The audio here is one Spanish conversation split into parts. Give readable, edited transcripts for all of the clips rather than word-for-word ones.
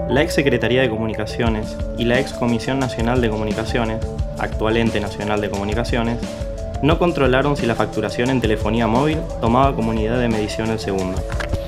La ex Secretaría de Comunicaciones y la ex Comisión Nacional de Comunicaciones, actual Ente Nacional de Comunicaciones, no controlaron si la facturación en telefonía móvil tomaba como unidad de medición el segundo.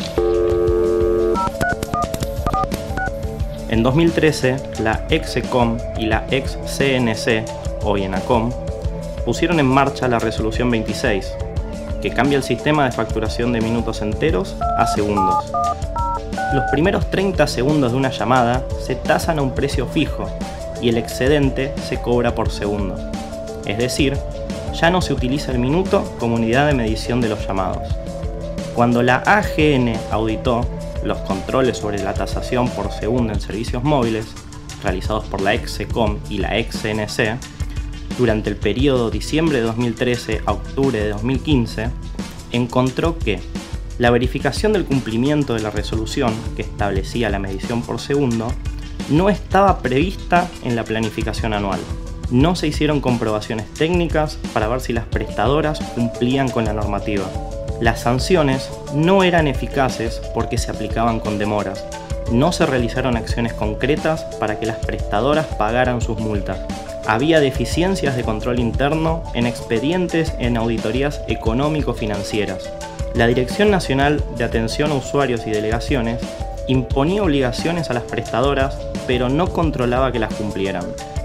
En 2013, la ex ECOM y la ex CNC, hoy ENACOM, pusieron en marcha la Resolución 26, que cambia el sistema de facturación de minutos enteros a segundos. Los primeros 30 segundos de una llamada se tasan a un precio fijo y el excedente se cobra por segundo. Es decir, ya no se utiliza el minuto como unidad de medición de los llamados. Cuando la AGN auditó los controles sobre la tasación por segundo en servicios móviles, realizados por la ex ECOM y la ex CNC, durante el periodo diciembre de 2013 a octubre de 2015, encontró que la verificación del cumplimiento de la resolución que establecía la medición por segundo no estaba prevista en la planificación anual. No se hicieron comprobaciones técnicas para ver si las prestadoras cumplían con la normativa. Las sanciones no eran eficaces porque se aplicaban con demoras. No se realizaron acciones concretas para que las prestadoras pagaran sus multas. Había deficiencias de control interno en expedientes en auditorías económico-financieras. La Dirección Nacional de Atención a Usuarios y Delegaciones imponía obligaciones a las prestadoras, pero no controlaba que las cumplieran.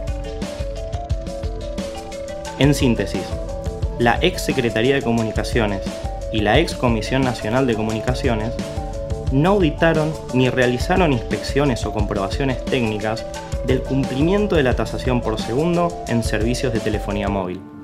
En síntesis, la ex Secretaría de Comunicaciones y la ex Comisión Nacional de Comunicaciones no auditaron ni realizaron inspecciones o comprobaciones técnicas del cumplimiento de la tasación por segundo en servicios de telefonía móvil.